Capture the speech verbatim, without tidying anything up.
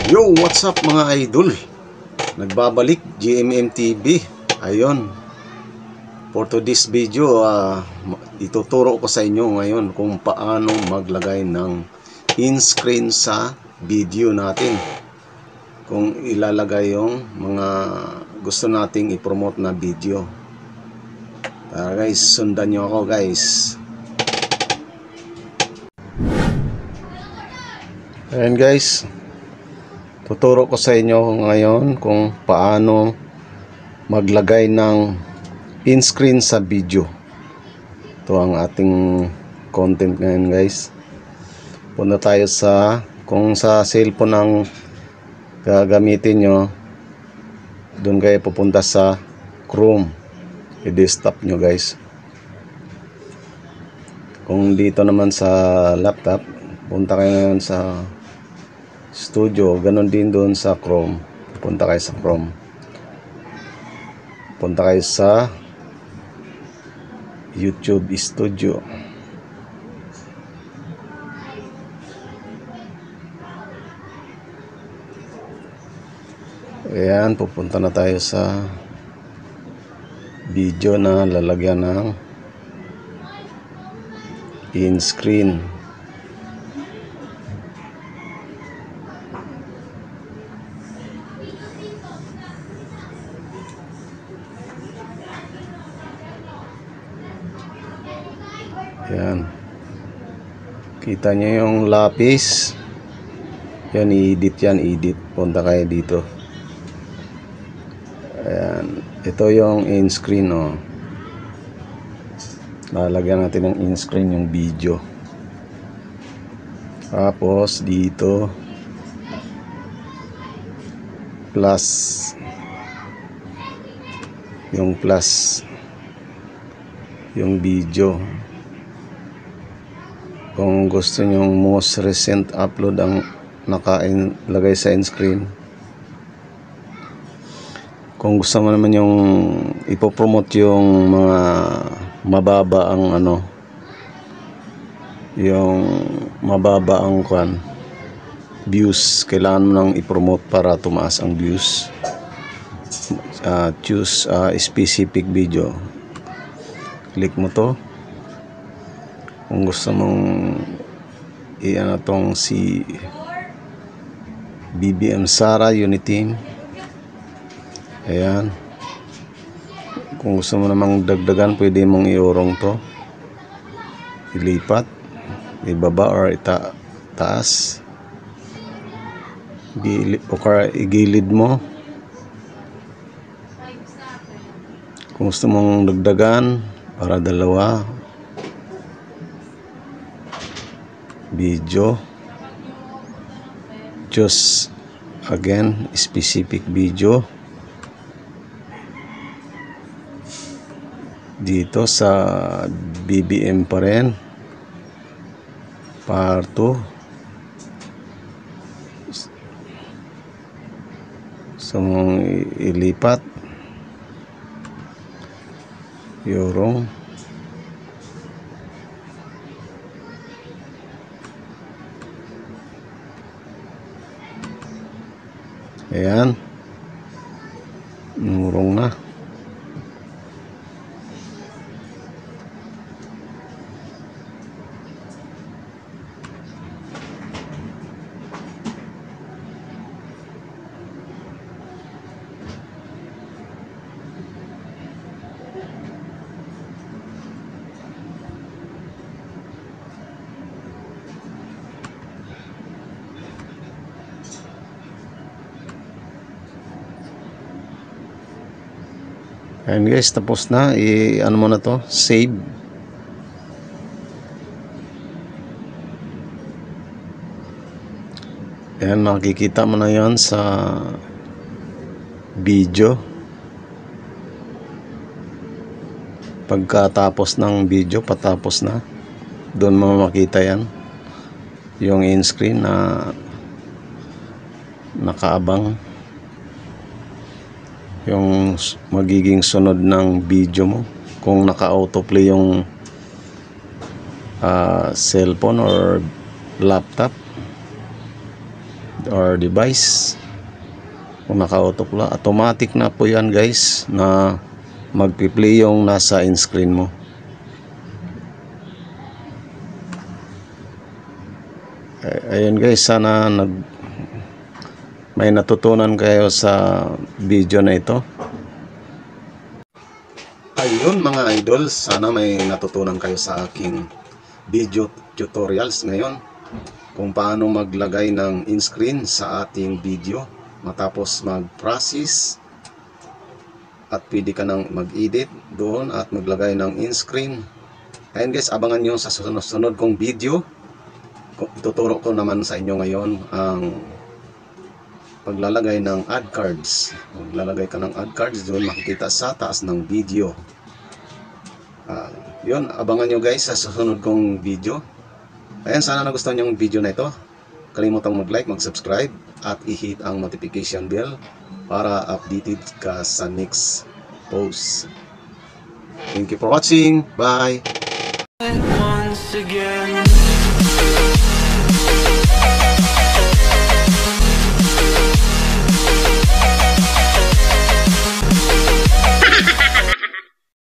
Yo, what's up mga idol? Nagbabalik G M M T V. Ayun. For today's video, uh, ituturo ko sa inyo ngayon kung paano maglagay ng in-screen sa video natin. Kung ilalagay yung mga gusto nating i-promote na video. Tara guys, sundan nyo ako guys. Ayan guys. Tuturo ko sa inyo ngayon kung paano maglagay ng in-screen sa video. Ito ang ating content ngayon guys. Punta tayo sa, kung sa cellphone ang gagamitin nyo, doon kayo pupunta sa Chrome. I-desktop nyo guys. Kung dito naman sa laptop, punta kayo ngayon sa Studio, ganon din doon sa Chrome. Punta kayo sa Chrome. Punta kayo sa YouTube Studio. Ayan, pupunta na tayo sa video na lalagyan ng in-screen. Ayan. Kita nyo yung lapis. Yan, i-edit yan, edit. Punta kayo dito. Ayan. Ito yung in-screen, oh. Lalagyan natin ng in-screen yung video. Tapos, dito. Plus. Yung plus. Yung video. Kung gusto nyong most recent upload ang nakalagay sa in-screen. Kung gusto mo naman yung ipopromote yung mga mababa ang ano, yung mababa ang kwan, views, kailangan mo nang ipromote para tumaas ang views. Uh, choose uh, specific video. Click mo to. Kung gusto mong i-ano tong si B B M Sara Uniteam. Ayan. Kung gusto mo namang dagdagan, pwede mong iurong to. Ilipat. Ibaba or ita taas. O kaya igilid mo. Kung gusto mong dagdagan, para dalawa. Video, choose again specific video. Dito sa B B M pa rin, part two. So mong ilipat yorong. Ayan, murong na. Ayan guys, tapos na. I ano mo na to, save. Ayan, makikita mo na yan sa video. Pagkatapos ng video, patapos na, doon mo makita yan yung in-screen na nakaabang, yung magiging sunod ng video mo kung naka-autoplay yung uh, cellphone or laptop. our device. Kung naka-autoplay, automatic na po yan guys, na magpi-play yung nasa in screen mo. Ayun guys, sana nag may natutunan kayo sa video na ito. Ayun mga idol, sana may natutunan kayo sa aking video tutorials ngayon kung paano maglagay ng in screen sa ating video matapos mag-process, at pwede ka nang mag-edit doon at maglagay ng in screen. Ayun guys, abangan nyo sa sunod-sunod kong video. Ituturo ko naman sa inyo ngayon ang paglalagay ng add cards. Maglalagay ka ng add cards doon, makikita sa taas ng video. Uh, yun, abangan nyo guys sa susunod kong video. Ayan, sana nagustuhan nyo yung video na ito. Kalimutang mag-like, mag-subscribe at i-hit ang notification bell para updated ka sa next post. Thank you for watching. Bye! Once again.